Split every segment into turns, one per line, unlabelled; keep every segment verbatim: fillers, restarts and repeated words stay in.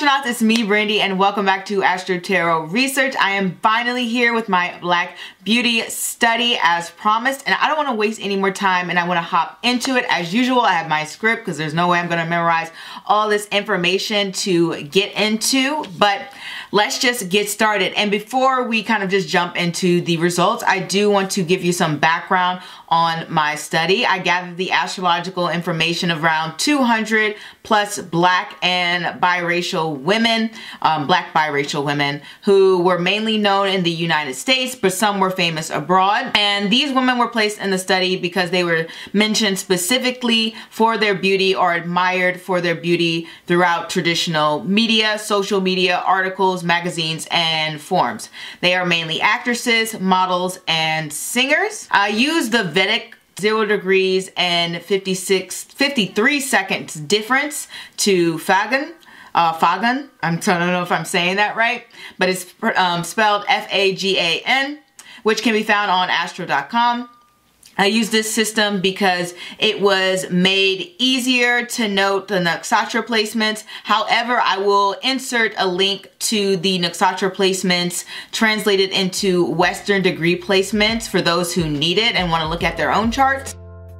astronauts, it's me, Brandy, and welcome back to Astro Tarot Research. I am finally here with my Black Beauty study as promised, and I don't want to waste any more time and I want to hop into it. As usual, I have my script because there's no way I'm going to memorize all this information to get into, but let's just get started. And before we kind of just jump into the results, I do want to give you some background on my study. I gathered the astrological information of around two hundred plus Black and biracial women, um, Black biracial women who were mainly known in the United States, but some were famous abroad. And these women were placed in the study because they were mentioned specifically for their beauty or admired for their beauty throughout traditional media, social media, articles, magazines, and forums. They are mainly actresses, models, and singers. I used the Vedic zero degrees and fifty-six, fifty-three seconds difference to Fagan. Uh, Fagan. I'm, I don't know if I'm saying that right, but it's um, spelled F A G A N, which can be found on astro dot com. I use this system because it was made easier to note the nakshatra placements. However, I will insert a link to the nakshatra placements translated into Western degree placements for those who need it and want to look at their own charts.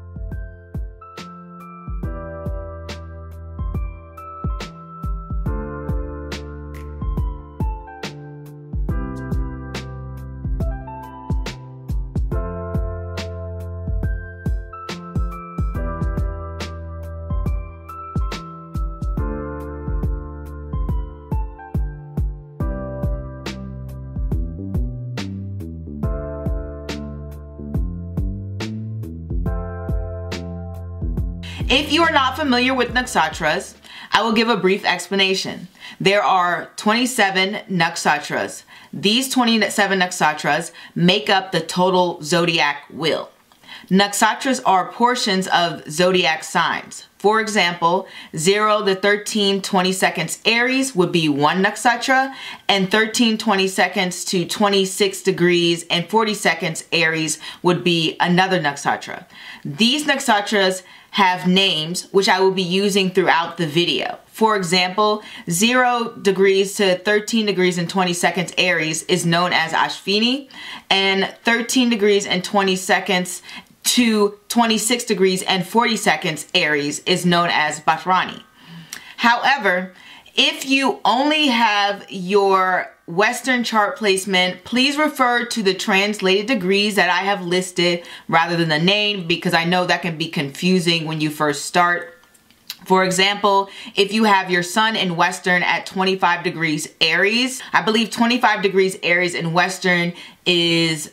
If you are not familiar with nakshatras, I will give a brief explanation. There are twenty-seven nakshatras. These twenty-seven nakshatras make up the total zodiac wheel. Nakshatras are portions of zodiac signs. For example, zero to thirteen twenty-seconds Aries would be one nakshatra, and thirteen twenty-seconds to twenty-six degrees and forty seconds Aries would be another nakshatra. These nakshatras have names which I will be using throughout the video. For example, zero degrees to thirteen degrees and twenty seconds Aries is known as Ashvini, and thirteen degrees and twenty seconds to twenty-six degrees and forty seconds Aries is known as Bharani. However, if you only have your Western chart placement, please refer to the translated degrees that I have listed rather than the name, because I know that can be confusing when you first start. For example, if you have your sun in Western at twenty-five degrees Aries, I believe twenty-five degrees Aries in Western is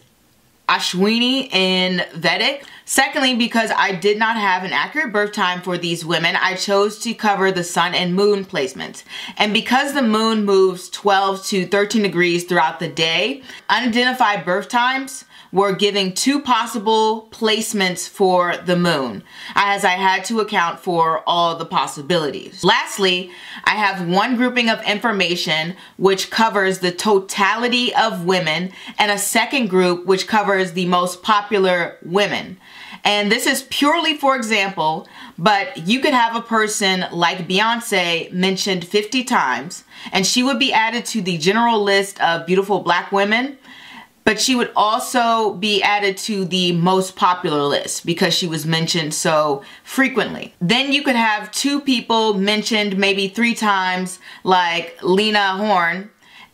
Ashwini in Vedic. Secondly, because I did not have an accurate birth time for these women, I chose to cover the sun and moon placements. And because the moon moves twelve to thirteen degrees throughout the day, unidentified birth times were giving two possible placements for the moon, as I had to account for all the possibilities. Lastly, I have one grouping of information which covers the totality of women, and a second group which covers the most popular women. And this is purely for example, but you could have a person like Beyonce mentioned fifty times, and she would be added to the general list of beautiful Black women, but she would also be added to the most popular list because she was mentioned so frequently. Then you could have two people mentioned maybe three times, like Lena Horne,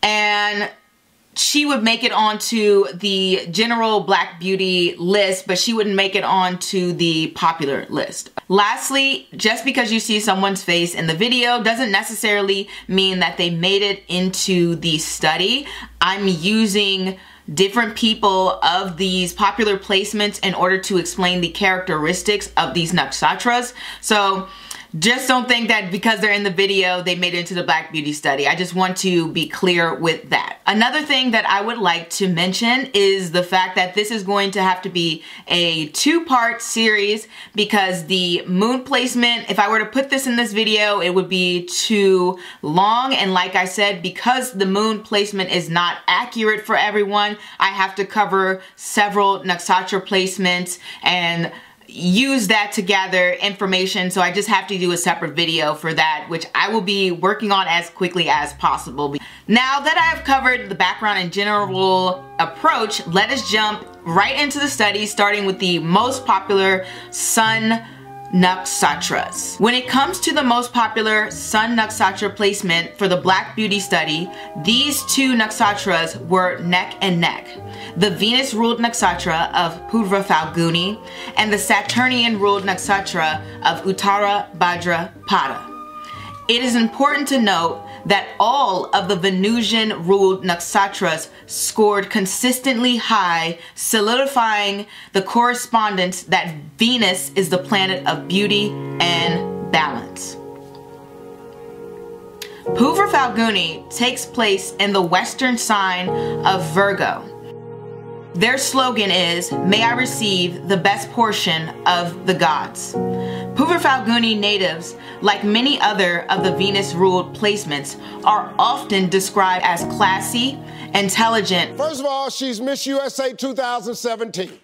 and she would make it onto the general Black beauty list, but she wouldn't make it onto the popular list. Lastly, just because you see someone's face in the video doesn't necessarily mean that they made it into the study. I'm using different people of these popular placements in order to explain the characteristics of these nakshatras. So just don't think that because they're in the video, they made it into the Black Beauty study. I just want to be clear with that. Another thing that I would like to mention is the fact that this is going to have to be a two-part series because the moon placement, if I were to put this in this video, it would be too long. And like I said, because the moon placement is not accurate for everyone, I have to cover several nakshatra placements and use that to gather information, so I just have to do a separate video for that, which I will be working on as quickly as possible. Now that I have covered the background and general approach, let us jump right into the study, starting with the most popular Sun Nakshatras. When it comes to the most popular Sun Nakshatra placement for the Black Beauty study, these two nakshatras were neck and neck. The Venus ruled nakshatra of Purva Falguni and the Saturnian ruled nakshatra of Uttara Bhadra Pada. It is important to note that all of the Venusian ruled nakshatras scored consistently high, solidifying the correspondence that Venus is the planet of beauty and balance. Purva Falguni takes place in the western sign of Virgo. Their slogan is, "May I receive the best portion of the gods." Purva Falguni natives, like many other of the Venus-ruled placements, are often described as classy, intelligent.
First of all, she's Miss U S A two thousand seventeen.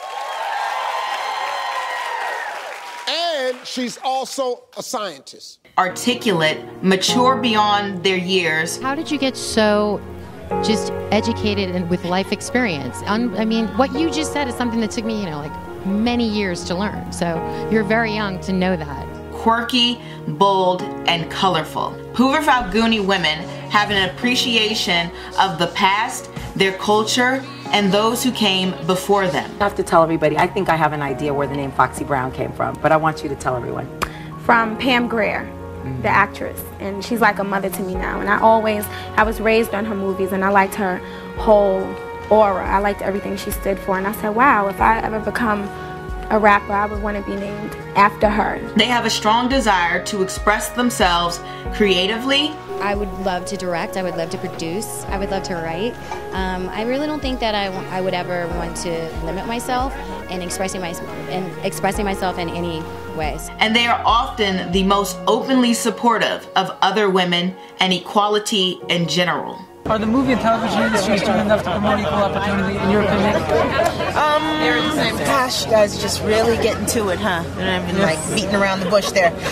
And she's also a scientist.
Articulate, mature beyond their years.
How did you get so just educated and with life experience? Un I mean, what you just said is something that took me, you know, like many years to learn. So you're very young to know that.
Quirky, bold, and colorful. Purva Falguni women have an appreciation of the past, their culture, and those who came before them.
I have to tell everybody, I think I have an idea where the name Foxy Brown came from, but I want you to tell everyone.
From Pam Grier, the actress, and she's like a mother to me now. And I always, I was raised on her movies, and I liked her whole aura. I liked everything she stood for, and I said, wow, if I ever become a rapper, I would want to be named after her.
They have a strong desire to express themselves creatively.
I would love to direct, I would love to produce, I would love to write. Um, I really don't think that I, I would ever want to limit myself in expressing, my, in expressing myself in any ways.
And they are often the most openly supportive of other women and equality in general.
Are the movie and television industries doing enough to promote equal opportunity, in your opinion?
Um, gosh, you guys are just really getting to it, huh? You're not even like beating around the bush there.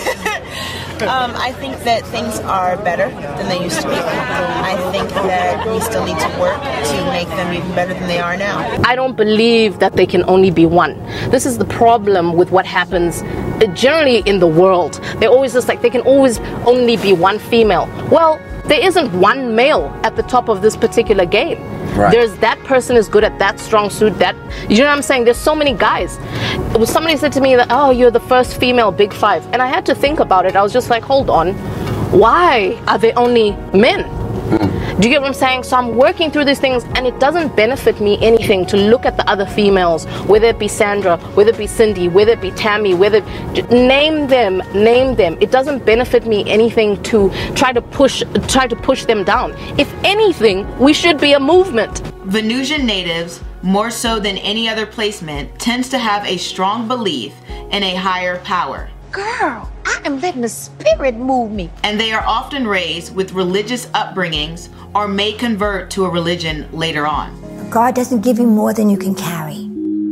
um, I think that things are better than they used to be. I think that we still need to work to make them even better than they are now.
I don't believe that they can only be one. This is the problem with what happens generally in the world. They're always just like, they can always only be one female. Well, there isn't one male at the top of this particular game. Right. There's that person is good at that strong suit, that, you know what I'm saying? There's so many guys. It was, somebody said to me that, oh, you're the first female Big Five. And I had to think about it. I was just like, hold on. Why are they only men? Do you get what I'm saying? So I'm working through these things, and it doesn't benefit me anything to look at the other females, whether it be Sandra, whether it be Cindy, whether it be Tammy, whether name them, name them. It doesn't benefit me anything to try to push, try to push them down. If anything, we should be a movement.
Venusian natives, more so than any other placement, tends to have a strong belief in a higher power.
Girl, I am letting the spirit move me.
And they are often raised with religious upbringings or may convert to a religion later on.
God doesn't give you more than you can carry.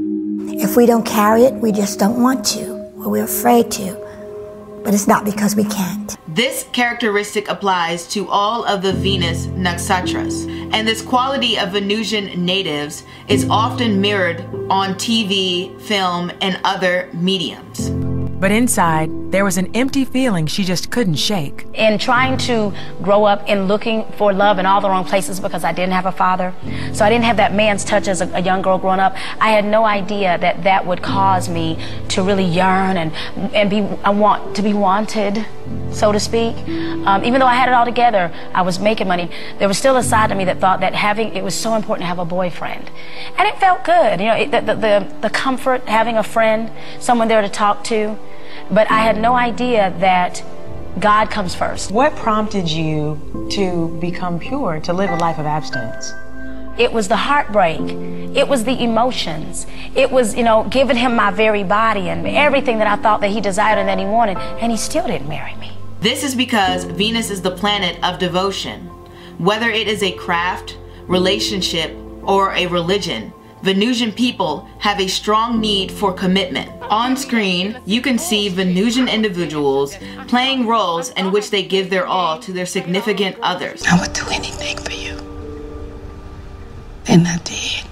If we don't carry it, we just don't want to, or we're afraid to. But it's not because we can't.
This characteristic applies to all of the Venus nakshatras, and this quality of Venusian natives is often mirrored on T V, film, and other mediums.
But inside, there was an empty feeling she just couldn't shake.
In trying to grow up and looking for love in all the wrong places because I didn't have a father, so I didn't have that man's touch as a, a young girl growing up, I had no idea that that would cause me to really yearn and, and be, I want to be wanted, so to speak. Um, even though I had it all together, I was making money, there was still a side of me that thought that having, it was so important to have a boyfriend. And it felt good, you know, it, the, the, the comfort, having a friend, someone there to talk to. But I had no idea that God comes first.
What prompted you to become pure, to live a life of abstinence?
It was the heartbreak. It was the emotions. It was, you know, giving him my very body and everything that I thought that he desired and that he wanted, and he still didn't marry me.
This is because Venus is the planet of devotion. Whether it is a craft, relationship, or a religion, Venusian people have a strong need for commitment. On screen, you can see Venusian individuals playing roles in which they give their all to their significant others.
I would do anything for you. And I did.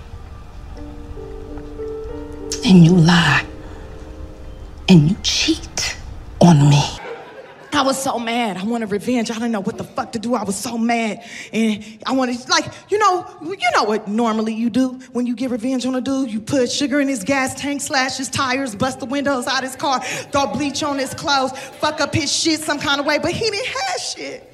And you lie. And you cheat on me.
I was so mad. I wanted revenge. I didn't know what the fuck to do. I was so mad. And I wanted, like, you know, you know what normally you do when you get revenge on a dude? You put sugar in his gas tank, slash his tires, bust the windows out his car, throw bleach on his clothes, fuck up his shit some kind of way, but he didn't have shit.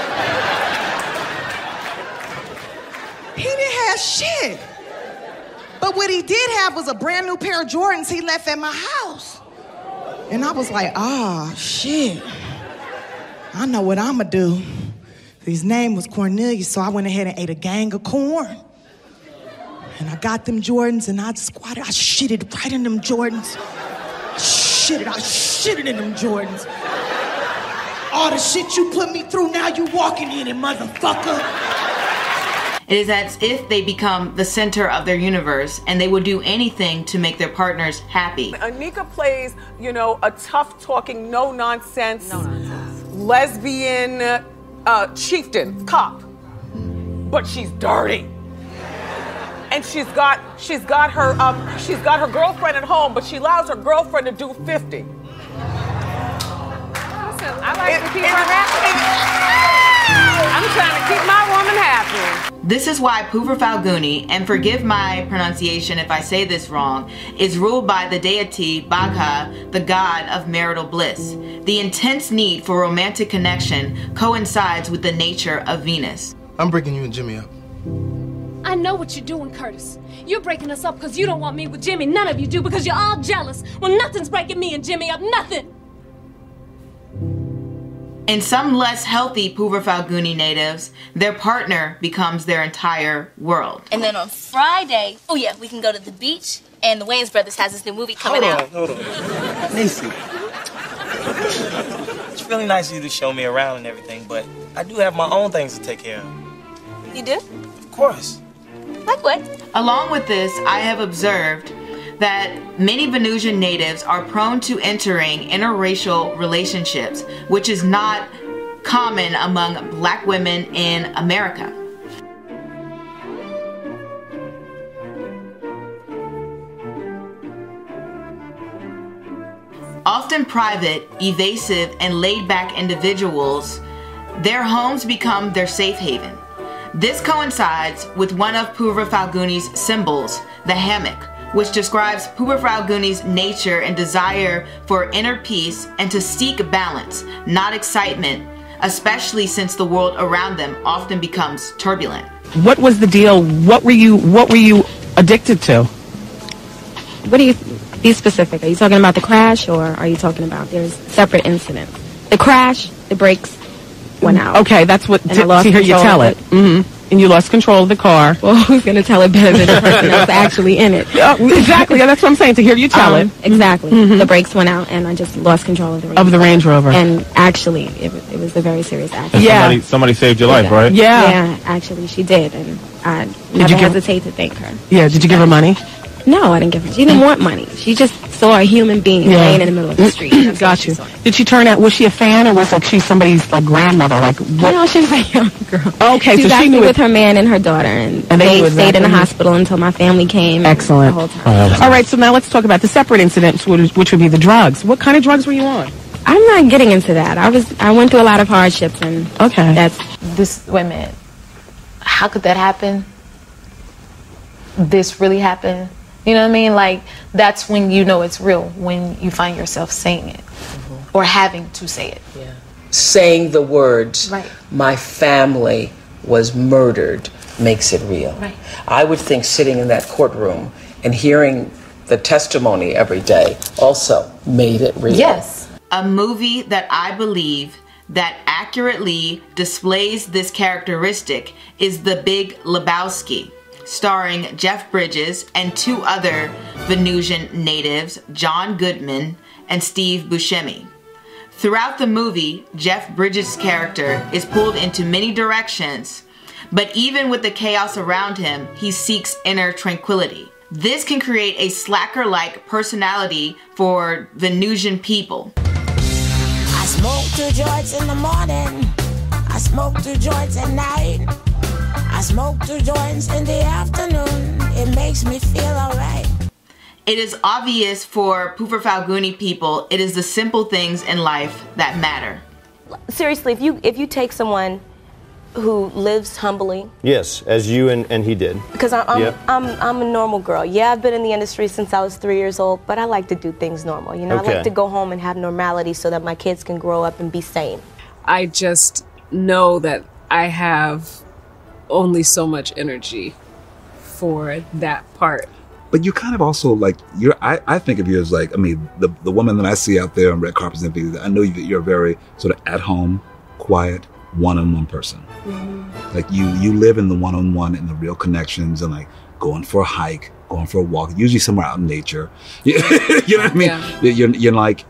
He didn't have shit. But what he did have was a brand new pair of Jordans he left at my house. And I was like, ah, oh, shit. I know what I'ma do. His name was Cornelius, so I went ahead and ate a gang of corn. And I got them Jordans and I squatted, I shitted right in them Jordans. I shitted, I shitted in them Jordans. All the shit you put me through, now you walking in it, motherfucker.
It is as if they become the center of their universe and they would do anything to make their partners happy.
Anika plays, you know, a tough-talking, no-nonsense, no-nonsense. lesbian uh, chieftain, cop. But she's dirty. And she's got she's got her um she's got her girlfriend at home, but she allows her girlfriend to do fifty. Listen, I like it, to keep it, her happy. I'm trying to keep my woman happy.
This is why Poover Falguni, and forgive my pronunciation if I say this wrong, is ruled by the deity Bagha, the god of marital bliss. The intense need for romantic connection coincides with the nature of Venus.
I'm breaking you and Jimmy up.
I know what you're doing, Curtis. You're breaking us up because you don't want me with Jimmy. None of you do because you're all jealous. Well, nothing's breaking me and Jimmy up. Nothing.
In some less healthy Poover Falguni natives, their partner becomes their entire world.
And then on Friday, oh yeah, we can go to the beach, and the Wayans Brothers has this new movie coming
hold
out.
on, hold on. Niecy, it's really nice of you to show me around and everything, but I do have my own things to take care of.
You do?
Of course.
Like what?
Along with this, I have observed that many Venusian natives are prone to entering interracial relationships, which is not common among black women in America. Often private, evasive, and laid-back individuals, their homes become their safe haven. This coincides with one of Poover Falguni's symbols, the hammock, which describes Poover Falguni's nature and desire for inner peace and to seek balance, not excitement, especially since the world around them often becomes turbulent.
What was the deal? What were you what were you addicted to?
What do you be specific? Are you talking about the crash, or are you talking about there's separate incidents? The crash, the brakes went out.
Okay, that's what
And
to,
I lost
to hear you
control
tell
of
it. Mm-hmm. And you lost control of the car.
Well, who's going to tell it better than the person that's actually in it?
Uh, exactly, yeah, that's what I'm saying, to hear you tell
Um,
it.
Exactly.
Mhm.
The brakes went out, and I just lost control of the Range
Of the Range Rover.
And actually, it, was- it was a very serious accident.
And somebody, somebody saved your life, right?
Yeah.
Yeah, actually, she did, and I
Did
never
you give-
hesitate to thank her.
Yeah, did you give her money?
No, I didn't give her. She didn't want money. She just saw a human being
Yeah.
laying in the middle of the street. That's
Got you. Did she turn out, was she a fan, or was like she somebody's like grandmother? Like what?
No, she was a young girl.
Okay,
she
so
was
she
actually
knew
with
it.
her man and her daughter, and,
And they
they,
knew
stayed in the
exactly-
hospital until my family came.
Excellent.
The whole time.
All right, so now let's talk about the separate incidents, which which would be the drugs. What kind of drugs were you on?
I'm not getting into that. I was I went through a lot of hardships, and
okay,
that's
This, wait a minute. How could that happen? This really happened? You know what I mean? Like, that's when you know it's real, when you find yourself saying it or having to say it.
Yeah. Saying the words,
Right.
my family was murdered, makes it real.
Right.
I would think sitting in that courtroom and hearing the testimony every day also made it real.
Yes. A movie that I believe that accurately displays this characteristic is The Big Lebowski, starring Jeff Bridges and two other Venusian natives, John Goodman and Steve Buscemi. Throughout the movie, Jeff Bridges' character is pulled into many directions, but even with the chaos around him, he seeks inner tranquility. This can create a slacker-like personality for Venusian people.
I smoke two joints in the morning. I smoke two joints at night. I smoke two joints in the afternoon. It makes me feel alright.
It is obvious for Poover Falguni people, it is the simple things in life that matter.
Seriously, if you if you take someone who lives humbly.
Yes, as you and, and he did.
Because I'm, I'm,
yep.
I'm, I'm a normal girl. Yeah, I've been in the industry since I was three years old, but I like to do things normal. You know,
Okay.
I like to go home and have normality so that my kids can grow up and be sane.
I just know that I have only so much energy for that part.
But you kind of also like you're. I, I think of you as like I mean the the woman that I see out there on red carpets and things. I know that you're a very sort of at home, quiet, one-on-one person.
Mm-hmm.
Like you you live in the one-on-one and the real connections and like going for a hike, going for a walk, usually somewhere out in nature. You, you know what I mean?
Yeah.
You're you're like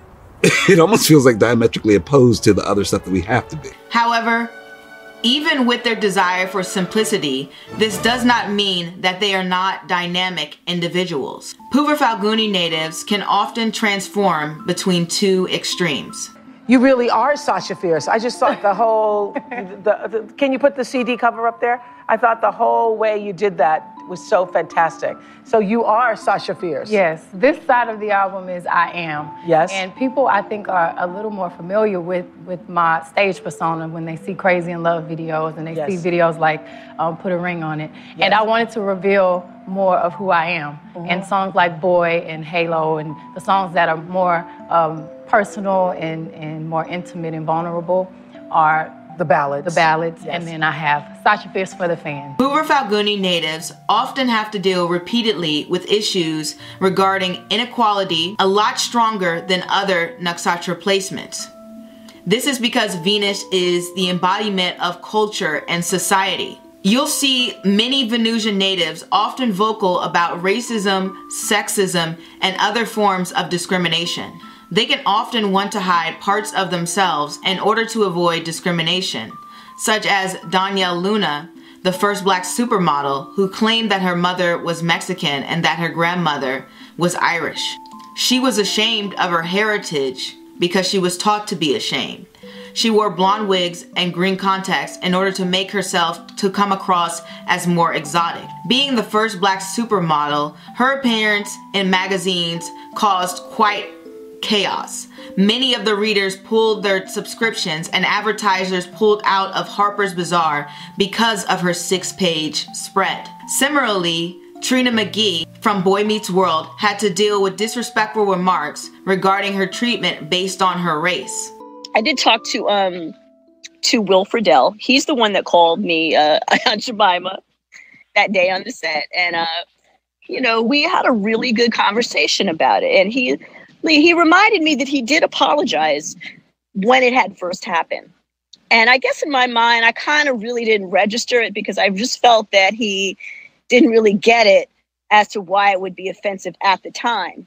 it almost feels like diametrically opposed to the other stuff that we have to be.
However, even with their desire for simplicity, this does not mean that they are not dynamic individuals. Poover Falguni natives can often transform between two extremes.
You really are Sasha Fierce. I just thought the whole, the, the, can you put the C D cover up there? I thought the whole way you did that was so fantastic. So you are Sasha Fierce.
Yes, this side of the album is I Am.
Yes.
And people, I think, are a little more familiar with, with my stage persona when they see Crazy in Love videos and they
Yes.
see videos like um, Put a Ring on It. And I wanted to reveal more of who I am.
Mhm.
And songs like Boy and Halo and the songs that are more um, personal and, and more intimate and vulnerable are
the ballads.
The ballads.
Yes.
And then I have Sasha Fierce for the Fan.
Poover Falguni natives often have to deal repeatedly with issues regarding inequality a lot stronger than other Naksatra placements. This is because Venus is the embodiment of culture and society. You'll see many Venusian natives often vocal about racism, sexism, and other forms of discrimination. They can often want to hide parts of themselves in order to avoid discrimination, such as Danielle Luna, the first black supermodel who claimed that her mother was Mexican and that her grandmother was Irish. She was ashamed of her heritage because she was taught to be ashamed. She wore blonde wigs and green contacts in order to make herself to come across as more exotic. Being the first black supermodel, her appearance in magazines caused quite chaos. Many of the readers pulled their subscriptions and advertisers pulled out of Harper's Bazaar because of her six-page spread. Similarly, Trina McGee from Boy Meets World had to deal with disrespectful remarks regarding her treatment based on her race.
I did talk to um to Will Friedle. He's the one that called me uh, Aunt Jemima that day on the set, and uh, you know, we had a really good conversation about it. And he he reminded me that he did apologize when it had first happened. And I guess in my mind, I kind of really didn't register it because I just felt that he didn't really get it as to why it would be offensive at the time.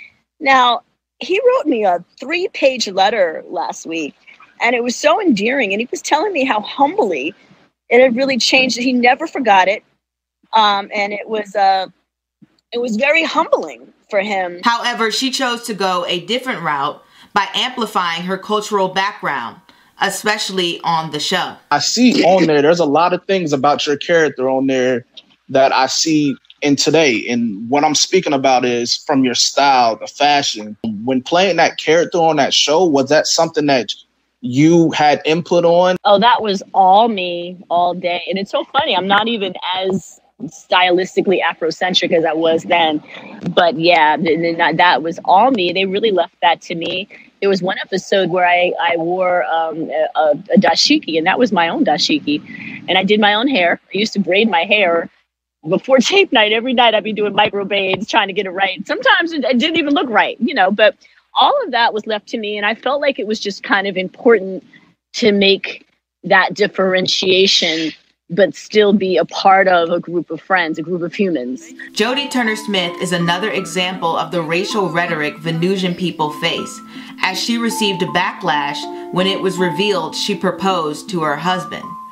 Now, he wrote me a three-page letter last week, and it was so endearing. And he was telling me how humbly it had really changed. He never forgot it, um, and it was uh, it was very humbling for him.
However, she chose to go a different route by amplifying her cultural background, especially on the show.
I see on there, there's a lot of things about your character on there that I see in today. And what I'm speaking about is from your style, the fashion. When playing that character on that show, was that something that you had input on?
Oh, that was all me all day. And it's so funny. I'm not even as stylistically Afrocentric as I was then. But yeah, th- th- that was all me. They really left that to me. There was one episode where I, I wore um, a, a dashiki, and that was my own dashiki. And I did my own hair. I used to braid my hair before tape night. Every night I'd be doing micro braids, trying to get it right. Sometimes it, it didn't even look right, you know, but all of that was left to me. And I felt like it was just kind of important to make that differentiation, but still be a part of a group of friends, a group of humans.
Jodie Turner-Smith is another example of the racial rhetoric Venusian people face, as she received a backlash when it was revealed she proposed to her husband.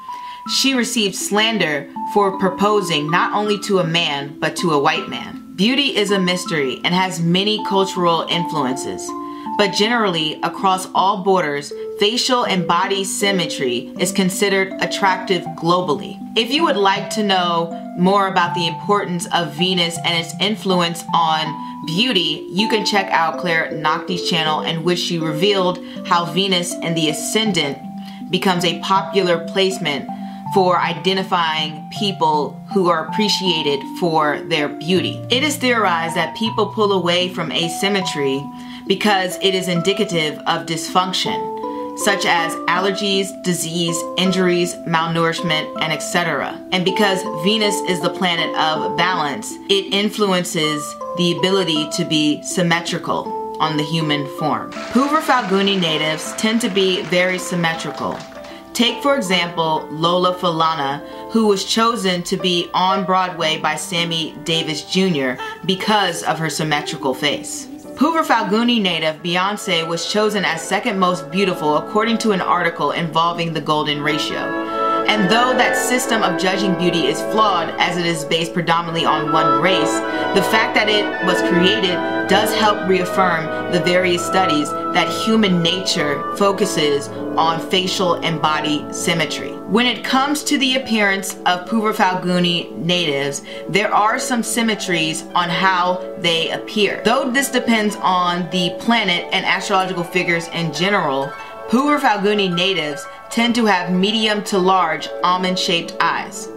she received slander for proposing not only to a man, but to a white man. Beauty is a mystery and has many cultural influences, but generally, across all borders, facial and body symmetry is considered attractive globally. If you would like to know more about the importance of Venus and its influence on beauty, you can check out Claire Nakti's channel, in which she revealed how Venus in the ascendant becomes a popular placement for identifying people who are appreciated for their beauty. It is theorized that people pull away from asymmetry because it is indicative of dysfunction, such as allergies, disease, injuries, malnourishment, and et cetera. And because Venus is the planet of balance, it influences the ability to be symmetrical on the human form. Hoover Falguni natives tend to be very symmetrical. Take, for example, Lola Falana, who was chosen to be on Broadway by Sammy Davis Junior because of her symmetrical face. Hoover Falguni native Beyonce was chosen as second most beautiful according to an article involving the golden ratio. And though that system of judging beauty is flawed, as it is based predominantly on one race, the fact that it was created does help reaffirm the various studies that human nature focuses on facial and body symmetry. When it comes to the appearance of Hoover Falguni natives, there are some symmetries on how they appear. Though this depends on the planet and astrological figures in general, Hoover Falguni natives tend to have medium to large almond-shaped eyes,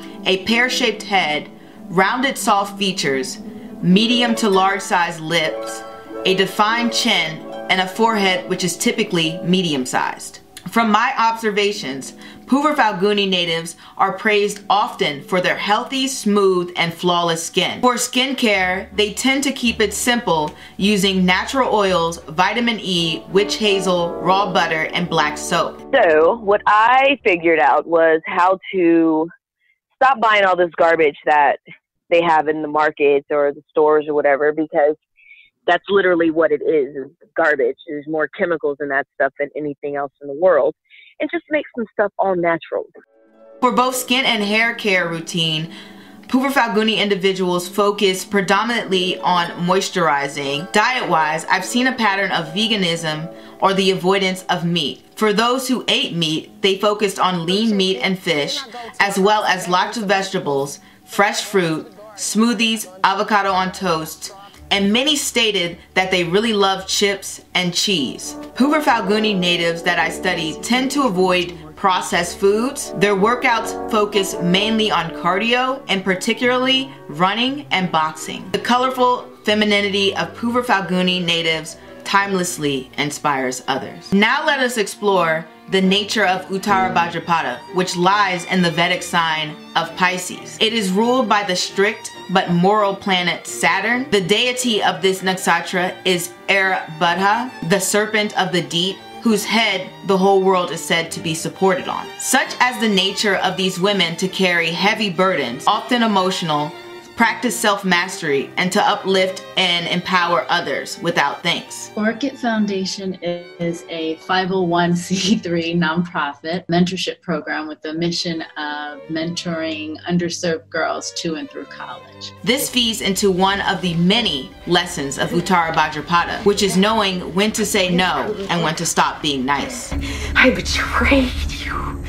a pear-shaped head, rounded soft features, medium to large-sized lips, a defined chin, and a forehead which is typically medium-sized. From my observations, Hoover Falguni natives are praised often for their healthy, smooth, and flawless skin. For skincare, they tend to keep it simple, using natural oils, vitamin E, witch hazel, raw butter, and black soap.
So what I figured out was how to stop buying all this garbage that they have in the markets or the stores or whatever, because that's literally what it is, is garbage. There's more chemicals in that stuff than anything else in the world. And just make some stuff all natural.
For both skin and hair care routine, Hoover Falguni individuals focus predominantly on moisturizing. Diet-wise, I've seen a pattern of veganism or the avoidance of meat. For those who ate meat, they focused on lean meat and fish, as well as lots of vegetables, fresh fruit, smoothies, avocado on toast, and many stated that they really love chips and cheese. Hoover Falguni natives that I studied tend to avoid processed foods. Their workouts focus mainly on cardio, and particularly running and boxing. The colorful femininity of Hoover Falguni natives timelessly inspires others. Now let us explore the nature of Uttara Bhadrapada, which lies in the Vedic sign of Pisces. It is ruled by the strict but moral planet Saturn. The deity of this nakshatra is Airbudha, the serpent of the deep, whose head the whole world is said to be supported on. Such as the nature of these women to carry heavy burdens, often emotional, practice self-mastery, and to uplift and empower others without thanks.
Orchid Foundation is a five oh one c three nonprofit mentorship program with the mission of mentoring underserved girls to and through college.
This feeds into one of the many lessons of Uttara Bhadrapada, which is knowing when to say no and when to stop being nice.
I betrayed you.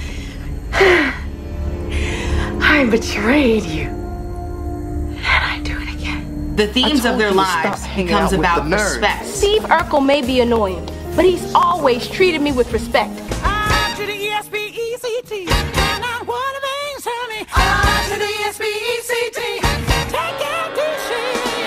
I betrayed you. And I do it again.
The themes of their lives becomes about respect.
Steve Urkel may be annoying, but he's always treated me with respect.
I to the E S P E C T, cannot what it means to me. I to the E S P E C T, take out the shit.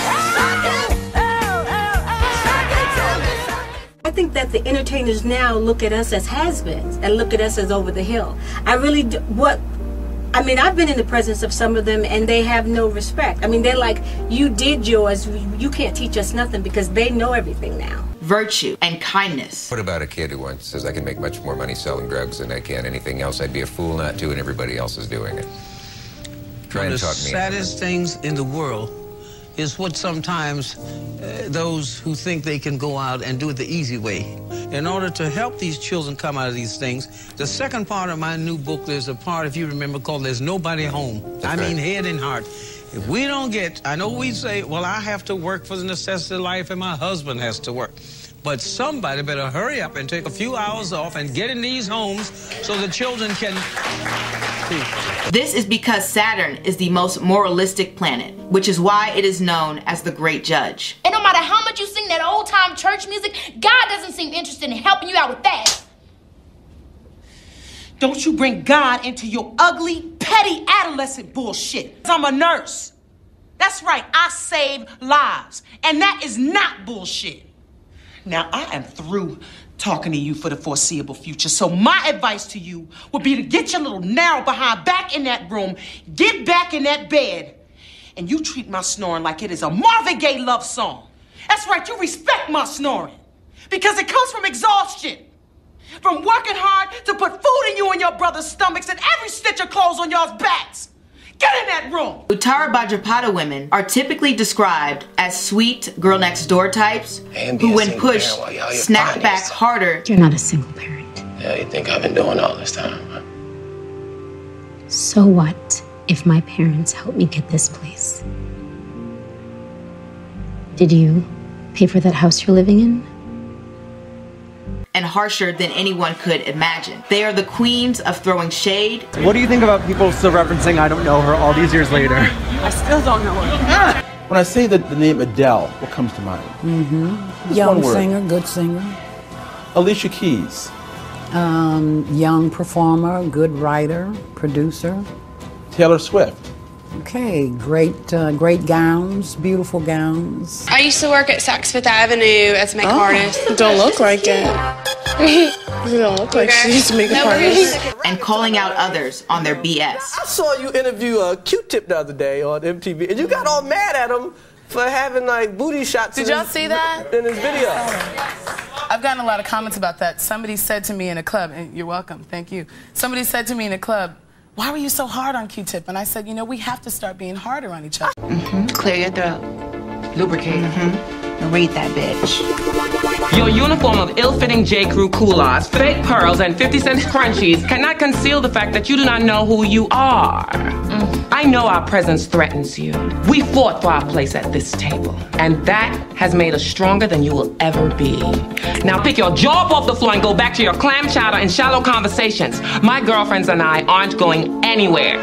I think that the entertainers now look at us as has-beens and look at us as over the hill. I really do, what I mean, I've been in the presence of some of them and they have no respect. I mean, they're like, you did yours, you can't teach us nothing, because they know everything now.
Virtue and kindness.
What about a kid who once says, I can make much more money selling drugs than I can anything else? I'd be a fool not to, and everybody else is doing it. Try and talk me.
The saddest things in the world is what sometimes uh, those who think they can go out and do it the easy way in order to help these children come out of these things. The second part of my new book, there's a part, if you remember, called There's Nobody Home.
That's
I
right.
mean, head and heart. If we don't get, I know we say, well, I have to work for the necessity of life and my husband has to work. But somebody better hurry up and take a few hours off and get in these homes so the children can...
This is because Saturn is the most moralistic planet, which is why it is known as the Great Judge.
And no matter how much you sing that old-time church music, God doesn't seem interested in helping you out with that.
Don't you bring God into your ugly, petty adolescent bullshit. I'm a nurse. That's right, I save lives. And that is not bullshit. Now, I am through talking to you for the foreseeable future. So my advice to you would be to get your little narrow behind back in that room, get back in that bed, and you treat my snoring like it is a Marvin Gaye love song. That's right, you respect my snoring. Because it comes from exhaustion. From working hard to put food in you and your brother's stomachs and every stitch of clothes on y'all's backs. Get in that room!
Uttara Bhadrapada women are typically described as sweet girl next door types who, when pushed, snap back harder.
You're not a single parent.
Yeah, you think I've been doing all this time, huh?
So what if my parents helped me get this place? Did you pay for that house you're living in?
And harsher than anyone could imagine. They are the queens of throwing shade.
What do you think about people still referencing I don't know her all these years later?
I still don't know her.
When I say the, the name Adele, what comes to mind?
Mm-hmm.
Just
Young
one word.
singer, good singer.
Alicia Keys.
Um, young performer, good writer, producer.
Taylor Swift.
Okay, great, uh, great gowns, beautiful gowns.
I used to work at Saks Fifth Avenue as a makeup
Oh.
artist.
Don't look like
it. You don't look like she's a makeup artist.
And calling out others on their B S.
I saw you interview a Q-Tip the other day on M T V, and you got all mad at him for having like booty shots.
Did
in
y'all
his,
see that?
in his video?
I've gotten a lot of comments about that. Somebody said to me in a club, and you're welcome, thank you. Somebody said to me in a club, why were you so hard on Q-Tip? And I said, you know, we have to start being harder on each other.
Mm-hmm. Clear your throat. Lubricate. Mm-hmm. Read that bitch.
Your uniform of ill-fitting J. Crew culottes, fake pearls, and fifty cent scrunchies cannot conceal the fact that you do not know who you are. Mm. I know our presence threatens you. We fought for our place at this table, and that has made us stronger than you will ever be. Now pick your jaw up off the floor and go back to your clam chowder and shallow conversations. My girlfriends and I aren't going anywhere.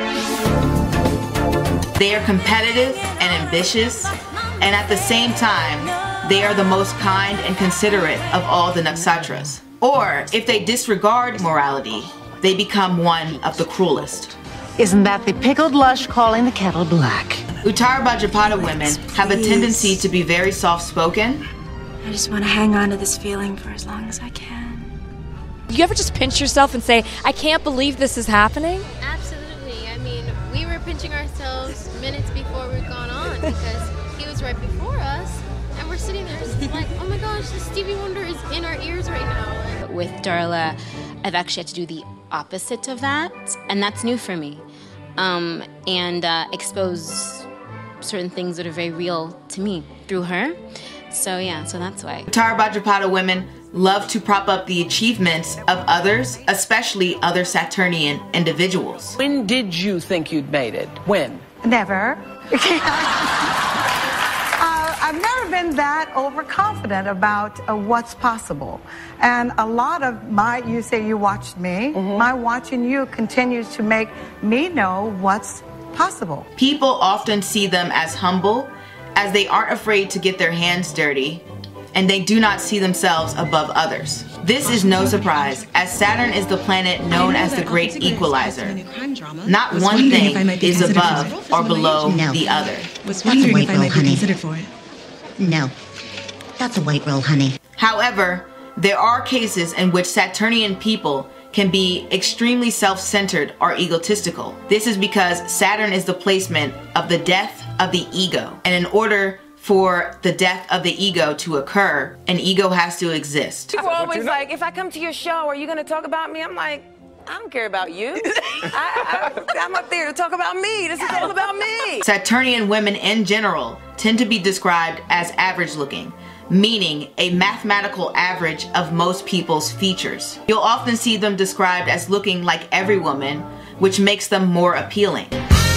They are competitive and ambitious, and at the same time, they are the most kind and considerate of all the Nakshatras. Or, if they disregard morality, they become one of the cruelest.
Isn't that the pickled lush calling the kettle black?
Uttara Bhadrapada women have a tendency to be very soft-spoken.
I just want to hang on to this feeling for as long as I can.
You ever just pinch yourself and say, I can't believe this is happening?
Absolutely. I mean, we were pinching ourselves minutes before we'd gone on because he was right before us. And we're sitting there just like, oh my gosh, the Stevie Wonder is in our ears right now.
With Darla, I've actually had to do the opposite of that, and that's new for me. Um, and uh, expose certain things that are very real to me through her. So yeah, so that's why.
Uttara Bhadrapada women love to prop up the achievements of others, especially other Saturnian individuals.
When did you think you'd made it? When?
Never. Uh, I've never been that overconfident about uh, what's possible. And a lot of my, you say you watched me, mm-hmm. my watching you continues to make me know what's possible.
People often see them as humble, as they aren't afraid to get their hands dirty, and they do not see themselves above others. This is no surprise, as Saturn is the planet known as the Great Equalizer. Not one thing is above or below
no.
the other.
Was wondering if I might be considered for it. No, that's a white roll, honey.
However, there are cases in which Saturnian people can be extremely self-centered or egotistical. This is because Saturn is the placement of the death of the ego. And in order for the death of the ego to occur, an ego has to exist.
People are always like, if I come to your show, are you going to talk about me? I'm like, I don't care about you. I, I, I'm up there to talk about me. This is all about me.
Saturnian women in general tend to be described as average looking, meaning a mathematical average of most people's features. You'll often see them described as looking like every woman, which makes them more appealing.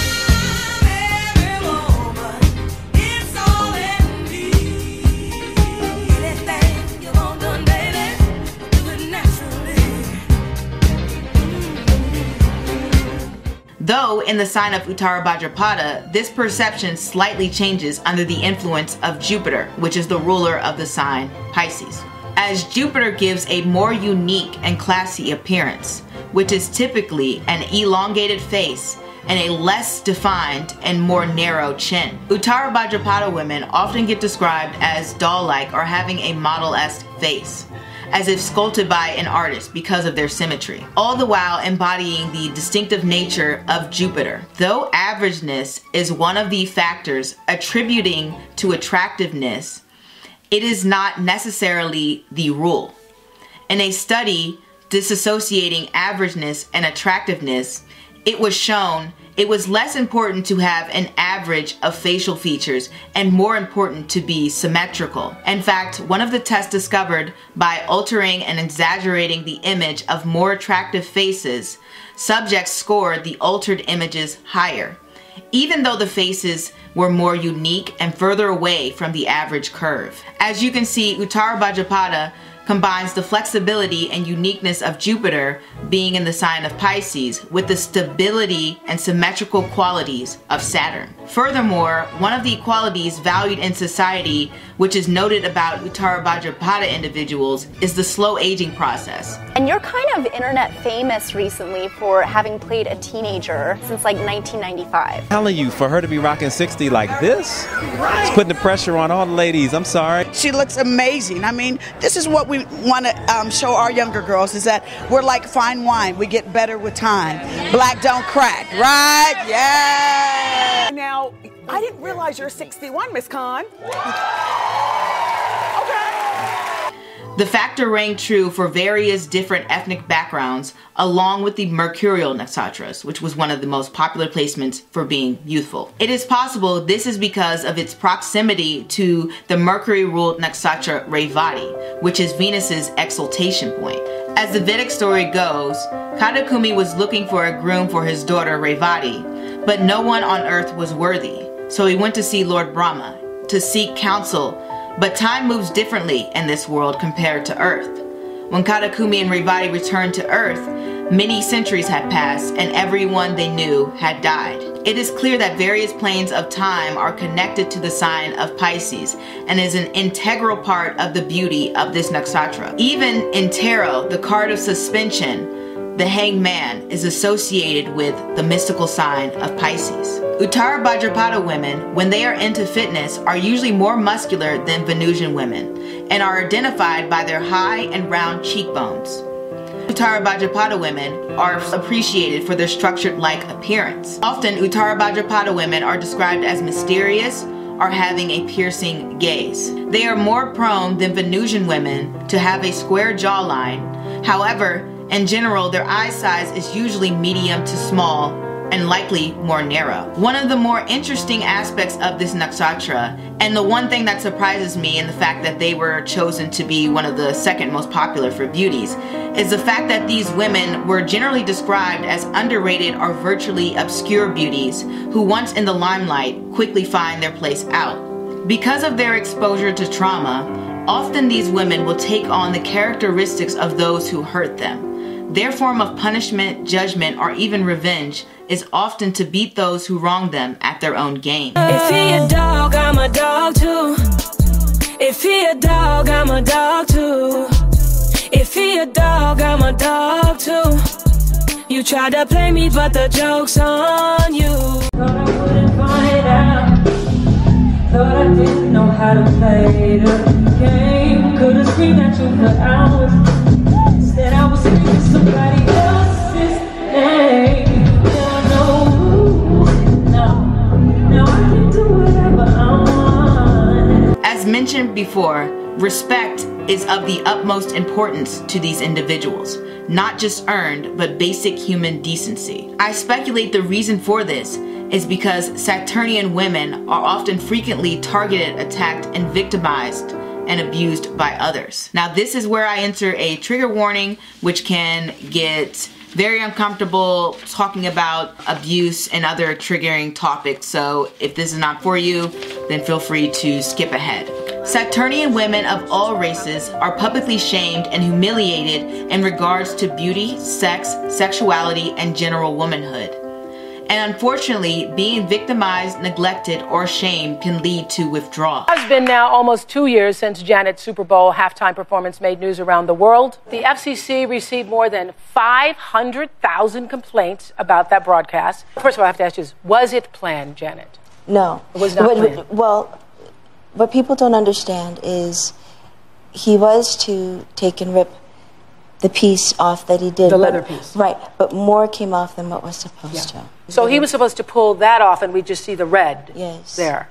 Though in the sign of Uttara Bhadrapada, this perception slightly changes under the influence of Jupiter, which is the ruler of the sign Pisces, as Jupiter gives a more unique and classy appearance, which is typically an elongated face and a less defined and more narrow chin. Uttara Bhadrapada women often get described as doll-like or having a model-esque face, as if sculpted by an artist because of their symmetry, all the while embodying the distinctive nature of Jupiter. Though averageness is one of the factors attributing to attractiveness, it is not necessarily the rule. In a study disassociating averageness and attractiveness, it was shown it was less important to have an average of facial features and more important to be symmetrical. In fact, one of the tests discovered by altering and exaggerating the image of more attractive faces, subjects scored the altered images higher, even though the faces were more unique and further away from the average curve. As you can see, Uttara Bhadrapada combines the flexibility and uniqueness of Jupiter being in the sign of Pisces with the stability and symmetrical qualities of Saturn. Furthermore, one of the qualities valued in society which is noted about Uttara Bhadrapada individuals is the slow aging process.
And you're kind of internet famous recently for having played a teenager since like nineteen ninety-five.
I'm telling you, for her to be rocking sixty like this, it's putting the pressure on all the ladies. I'm sorry.
She looks amazing. I mean, this is what we want to um, show our younger girls, is that we're like fine wine. We get better with time. Black don't crack, right? Yeah.
Now, I didn't realize you're sixty-one, Miss Khan.
The factor rang true for various different ethnic backgrounds, along with the Mercurial nakshatras, which was one of the most popular placements for being youthful. It is possible this is because of its proximity to the Mercury-ruled nakshatra Revati, which is Venus's exaltation point. As the Vedic story goes, Kadakumi was looking for a groom for his daughter Revati, but no one on earth was worthy, so he went to see Lord Brahma to seek counsel. But time moves differently in this world compared to Earth. When Kadakumi and Revati returned to Earth, many centuries had passed and everyone they knew had died. It is clear that various planes of time are connected to the sign of Pisces and is an integral part of the beauty of this nakshatra. Even in tarot, the card of suspension, the hanged man, is associated with the mystical sign of Pisces. Uttara Bhadrapada women, when they are into fitness, are usually more muscular than Venusian women and are identified by their high and round cheekbones. Uttara Bhadrapada women are appreciated for their structured-like appearance. Often, Uttara Bhadrapada women are described as mysterious or having a piercing gaze. They are more prone than Venusian women to have a square jawline. However, in general, their eye size is usually medium to small and likely more narrow. One of the more interesting aspects of this nakshatra, and the one thing that surprises me in the fact that they were chosen to be one of the second most popular for beauties, is the fact that these women were generally described as underrated or virtually obscure beauties who once in the limelight quickly find their place out. Because of their exposure to trauma, often these women will take on the characteristics of those who hurt them. Their form of punishment, judgment, or even revenge is often to beat those who wrong them at their own game.
If he a dog, I'm a dog too. If he a dog, I'm a dog too. If he a dog, I'm a dog too. You tried to play me, but the joke's on you. Thought I wouldn't find out. Thought I didn't know how to play the game. Could've screamed at you for hours. Instead I was screaming somebody else's name. Now I know who. Now, now I can do whatever I want.
As mentioned before, respect is of the utmost importance to these individuals. Not just earned, but basic human decency. I speculate the reason for this is because Saturnian women are often frequently targeted, attacked, and victimized and abused by others. Now this is where I enter a trigger warning, which can get very uncomfortable talking about abuse and other triggering topics. So if this is not for you, then feel free to skip ahead. Saturnian women of all races are publicly shamed and humiliated in regards to beauty, sex, sexuality, and general womanhood. And unfortunately, being victimized, neglected, or shamed can lead to withdrawal.
It's been now almost two years since Janet's Super Bowl halftime performance made news around the world. The F C C received more than five hundred thousand complaints about that broadcast. First of all, I have to ask you, was it planned, Janet?
No.
It was not
but,
planned.
Well, what people don't understand is he was to take and rip the piece off that he did.
The
but,
leather piece.
Right, but more came off than what was supposed
Yeah.
to.
So he was supposed to pull that off and we just see the red
yes.
there.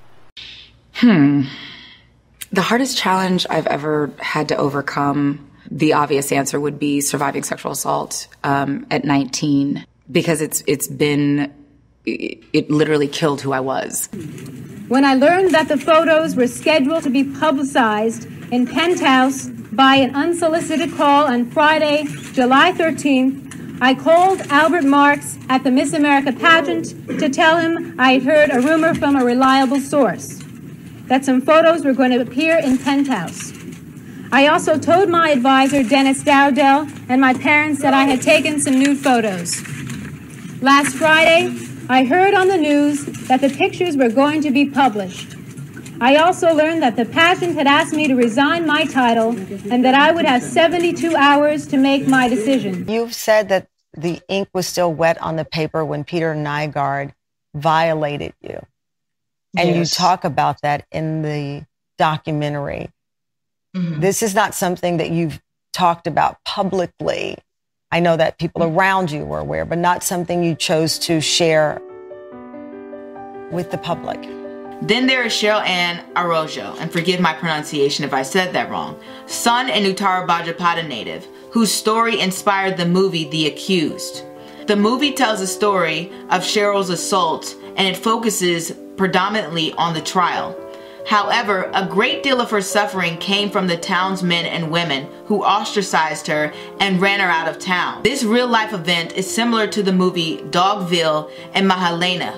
Hmm. The hardest challenge I've ever had to overcome, the obvious answer would be surviving sexual assault um, at nineteen, because it's it's been, it, it literally killed who I was.
When I learned that the photos were scheduled to be publicized in Penthouse by an unsolicited call on Friday, July thirteenth, I called Albert Marks at the Miss America pageant to tell him I had heard a rumor from a reliable source that some photos were going to appear in Penthouse. I also told my advisor, Dennis Dowdell, and my parents that I had taken some nude photos. Last Friday, I heard on the news that the pictures were going to be published. I also learned that the pageant had asked me to resign my title and that I would have seventy-two hours to make my decision.
You've said that the ink was still wet on the paper when Peter Nygard violated you. And yes. You talk about that in the documentary. Mm-hmm. This is not something that you've talked about publicly. I know that people around you were aware, but not something you chose to share with the public.
Then there is Cheryl Ann Araujo, and forgive my pronunciation if I said that wrong, son and Uttara Bhajapada native, whose story inspired the movie The Accused. The movie tells a story of Cheryl's assault, and it focuses predominantly on the trial. However, a great deal of her suffering came from the town's men and women who ostracized her and ran her out of town. This real-life event is similar to the movie Dogville and Mahalena.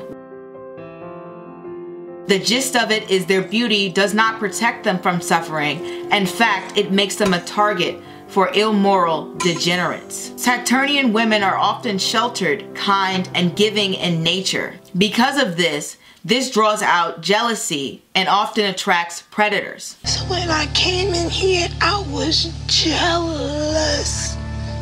The gist of it is their beauty does not protect them from suffering. In fact, it makes them a target for immoral degenerates. Saturnian women are often sheltered, kind, and giving in nature. Because of this, this draws out jealousy and often attracts predators.
So when I came in here, I was jealous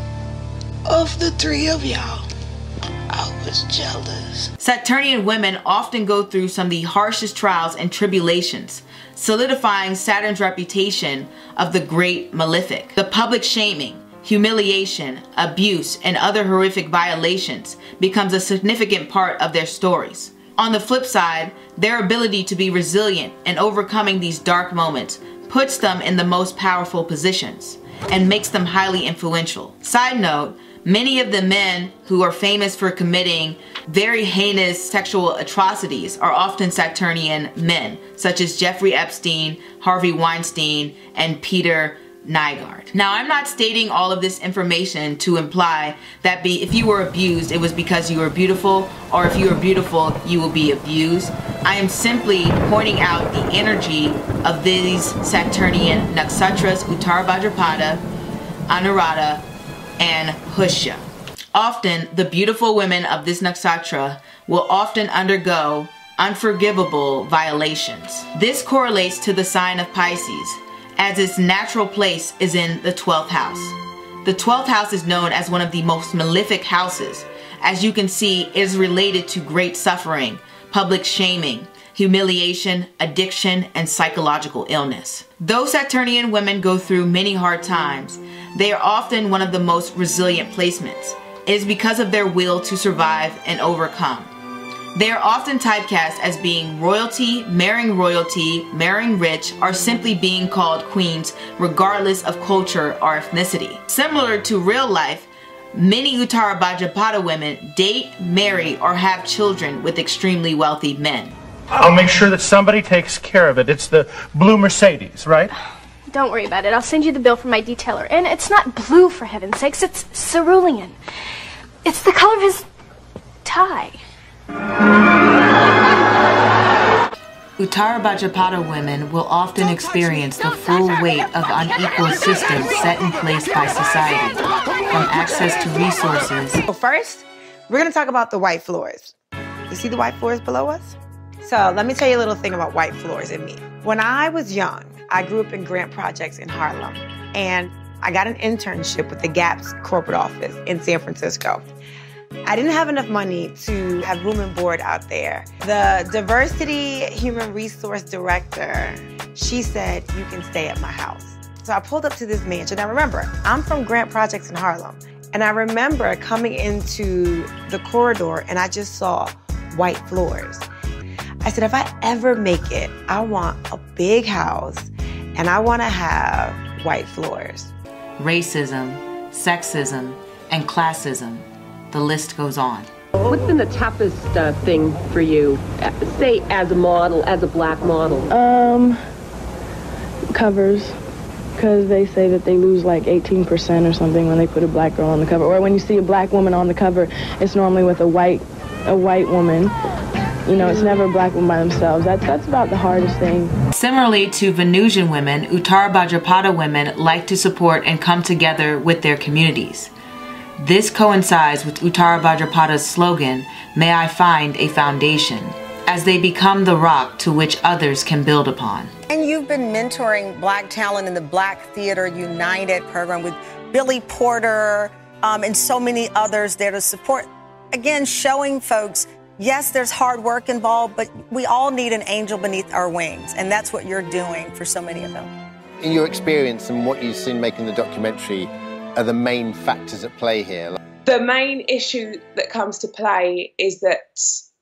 of the three of y'all. I was jealous.
Saturnian women often go through some of the harshest trials and tribulations, solidifying Saturn's reputation of the great malefic. The public shaming, humiliation, abuse, and other horrific violations becomes a significant part of their stories. On the flip side, their ability to be resilient and overcoming these dark moments puts them in the most powerful positions and makes them highly influential. Side note, many of the men who are famous for committing very heinous sexual atrocities are often Saturnian men, such as Jeffrey Epstein, Harvey Weinstein, and Peter Nygard. Now, I'm not stating all of this information to imply that be, if you were abused, it was because you were beautiful, or if you were beautiful, you will be abused. I am simply pointing out the energy of these Saturnian nakshatras, Uttara Bhadrapada, Anuradha, and Pushya. Often, the beautiful women of this nakshatra will often undergo unforgivable violations. This correlates to the sign of Pisces, as its natural place is in the twelfth house. The twelfth house is known as one of the most malefic houses. As you can see, it is related to great suffering, public shaming, humiliation, addiction, and psychological illness. Though Saturnian women go through many hard times, they are often one of the most resilient placements. It is because of their will to survive and overcome. They are often typecast as being royalty, marrying royalty, marrying rich, or simply being called queens regardless of culture or ethnicity. Similar to real life, many Uttara Bhadrapada women date, marry, or have children with extremely wealthy men.
I'll make sure that somebody takes care of it. It's the blue Mercedes, right?
Don't worry about it. I'll send you the bill from my detailer. And it's not blue, for heaven's sakes. It's cerulean. It's the color of his tie.
Uttara Bhajapata women will often experience the full weight of unequal systems set in place by society, from access to resources.
Well, first, we're going to talk about the white floors. You see the white floors below us? So let me tell you a little thing about white floors and me. When I was young, I grew up in Grant Projects in Harlem, and I got an internship with the Gap's corporate office in San Francisco. I didn't have enough money to have room and board out there. The diversity human resource director, she said, you can stay at my house. So I pulled up to this mansion. Now remember, I'm from Grant Projects in Harlem. And I remember coming into the corridor and I just saw white floors. I said, if I ever make it, I want a big house and I want to have white floors.
Racism, sexism, and classism. The list goes on.
What's been the toughest uh, thing for you, uh, say as a model, as a black model?
Um, covers, because they say that they lose like eighteen percent or something when they put a black girl on the cover. Or when you see a black woman on the cover, it's normally with a white, a white woman. You know, it's never a black woman by themselves. That's, that's about the hardest thing.
Similarly to Venusian women, Uttara Bhajapata women like to support and come together with their communities. This coincides with Uttara Bhajapata's slogan, "May I find a foundation," as they become the rock to which others can build upon.
And you've been mentoring black talent in the Black Theater United program with Billy Porter um, and so many others there to support. Again, showing folks, yes, there's hard work involved, but we all need an angel beneath our wings. And that's what you're doing for so many of them.
In your experience and what you've seen making the documentary, are the main factors at play here?
The main issue that comes to play is that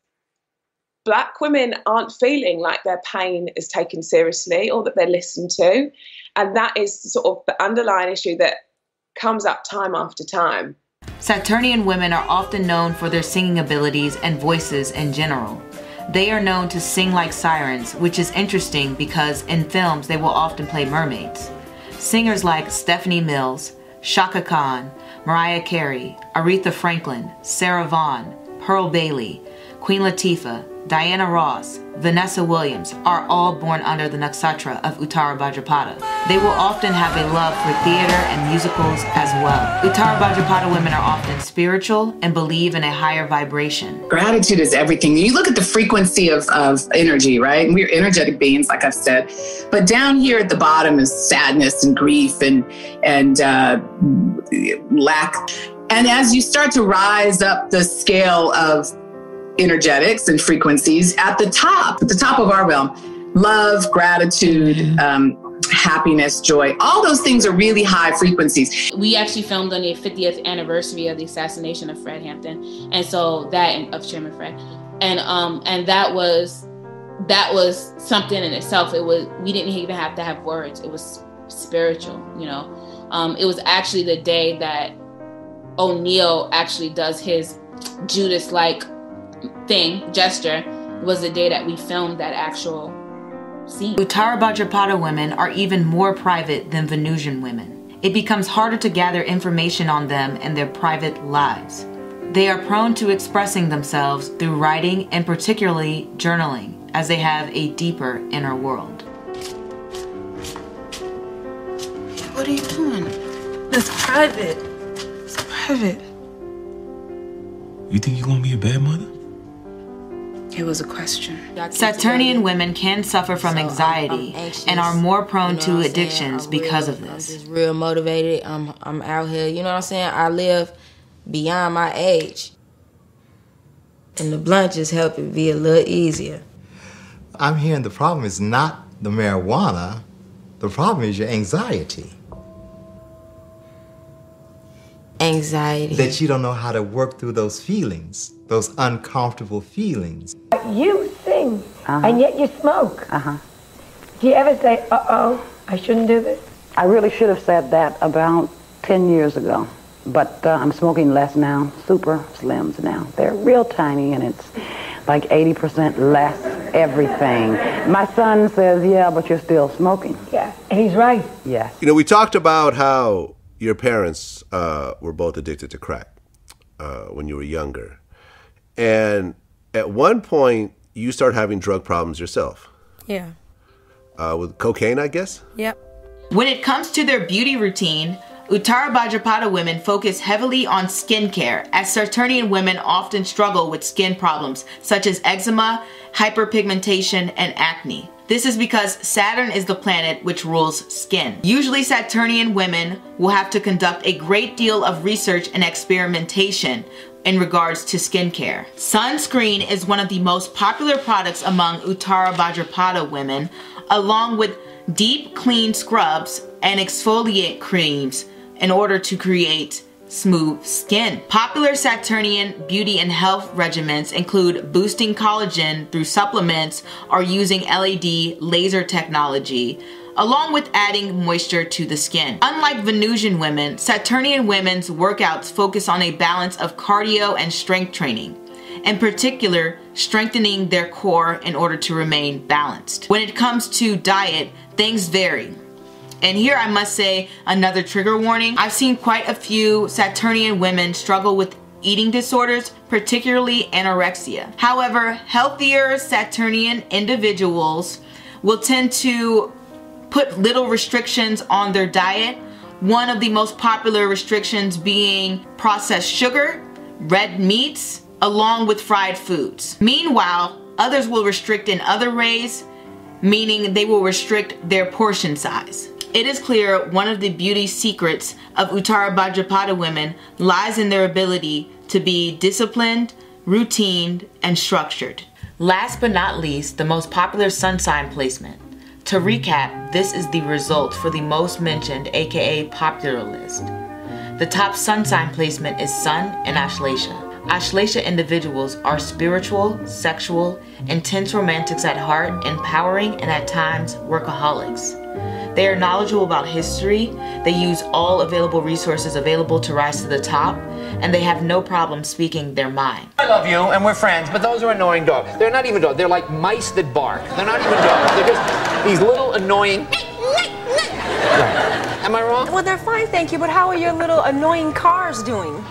black women aren't feeling like their pain is taken seriously or that they're listened to. And that is sort of the underlying issue that comes up time after time.
Saturnian women are often known for their singing abilities and voices in general. They are known to sing like sirens, which is interesting because in films they will often play mermaids. Singers like Stephanie Mills, Chaka Khan, Mariah Carey, Aretha Franklin, Sarah Vaughan, Pearl Bailey, Queen Latifah, Diana Ross, Vanessa Williams are all born under the nakshatra of Uttara Bhajapata. They will often have a love for theater and musicals as well. Uttara Bhajapata women are often spiritual and believe in a higher vibration.
Gratitude is everything. You look at the frequency of, of energy, right? We're energetic beings, like I've said. But down here at the bottom is sadness and grief and, and uh, lack. And as you start to rise up the scale of energetics and frequencies, at the top, at the top of our realm, love, gratitude, um, happiness, joy, all those things are really high frequencies.
We actually filmed on the fiftieth anniversary of the assassination of Fred Hampton, and so that of Chairman Fred, and um and that was that was something in itself. It was, we didn't even have to have words. It was spiritual, you know. Um, it was actually the day that O'Neal actually does his Judas-like thing, gesture, was the day that we filmed that actual scene.
Uttara Bhajapata women are even more private than Venusian women. It becomes harder to gather information on them and their private lives. They are prone to expressing themselves through writing and particularly journaling, as they have a deeper inner world.
What are you doing? That's private. It's private.
You think you're gonna be a bad mother?
It was a question.
Saturnian women can suffer from anxiety and are more prone
you know
to addictions
real,
because of this.
I'm just real motivated. I'm I'm out here. You know what I'm saying? I live beyond my age. And the blunt just helped it be a little easier.
I'm hearing the problem is not the marijuana. The problem is your anxiety.
Anxiety.
That you don't know how to work through those feelings, those uncomfortable feelings.
You sing, uh-huh. and yet you smoke.
Uh-huh.
Do you ever say, uh-oh, I shouldn't do this?
I really should have said that about ten years ago. But uh, I'm smoking less now, super slims now. They're real tiny, and it's like eighty percent less everything. My son says, yeah, but you're still smoking.
Yeah, and he's right.
Yes.
You know, we talked about how your parents uh, were both addicted to crack uh, when you were younger. And at one point, you started having drug problems yourself.
Yeah.
Uh, with cocaine, I guess?
Yep.
When it comes to their beauty routine, Uttara Bhadrapada women focus heavily on skincare, as Saturnian women often struggle with skin problems such as eczema, hyperpigmentation, and acne. This is because Saturn is the planet which rules skin. Usually Saturnian women will have to conduct a great deal of research and experimentation in regards to skincare. Sunscreen is one of the most popular products among Uttara Bhadrapada women, along with deep clean scrubs and exfoliate creams in order to create smooth skin. Popular Saturnian beauty and health regimens include boosting collagen through supplements or using L E D laser technology, along with adding moisture to the skin. Unlike Venusian women, Saturnian women's workouts focus on a balance of cardio and strength training, in particular, strengthening their core in order to remain balanced. When it comes to diet, things vary. And here I must say another trigger warning. I've seen quite a few Saturnian women struggle with eating disorders, particularly anorexia. However, healthier Saturnian individuals will tend to put little restrictions on their diet. One of the most popular restrictions being processed sugar, red meats, along with fried foods. Meanwhile, others will restrict in other ways, meaning they will restrict their portion size. It is clear one of the beauty secrets of Uttara Bhadrapada women lies in their ability to be disciplined, routine, and structured. Last but not least, the most popular sun sign placement. To recap, this is the result for the most mentioned, aka popular list. The top sun sign placement is Sun and Ashlesha. Ashlesha individuals are spiritual, sexual, intense romantics at heart, empowering, and at times workaholics. They are knowledgeable about history, they use all available resources available to rise to the top, and they have no problem speaking their mind.
I love you and we're friends, but those are annoying dogs. They're not even dogs, they're like mice that bark. They're not even dogs, they're just these little annoying... Right. Am I wrong?
Well, they're fine, thank you, but how are your little annoying cars doing?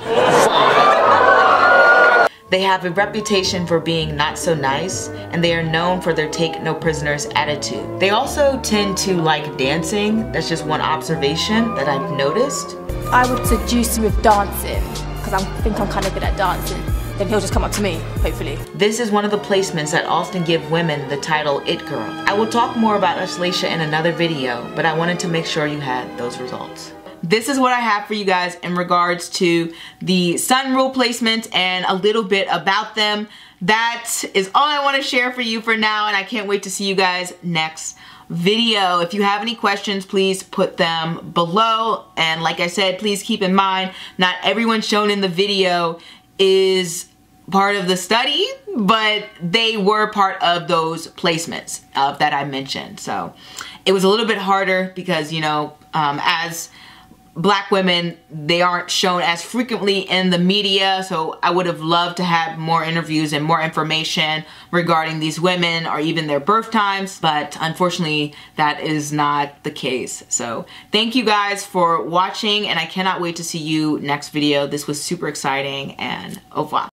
They have a reputation for being not so nice, and they are known for their take no prisoners attitude. They also tend to like dancing. That's just one observation that I've noticed.
I would seduce him with dancing, because I think I'm kind of good at dancing. Then he'll just come up to me, hopefully.
This is one of the placements that often give women the title It Girl. I will talk more about Ashlesha in another video, but I wanted to make sure you had those results. This is what I have for you guys in regards to the sun rule placements and a little bit about them. That is all I want to share for you for now, and I can't wait to see you guys next video. If you have any questions, please put them below. And like I said, please keep in mind, not everyone shown in the video is part of the study, but they were part of those placements uh, that I mentioned. So it was a little bit harder because, you know, um, as Black women, they aren't shown as frequently in the media, so I would have loved to have more interviews and more information regarding these women or even their birth times, but unfortunately that is not the case. So thank you guys for watching, and I cannot wait to see you next video. This was super exciting, and au revoir.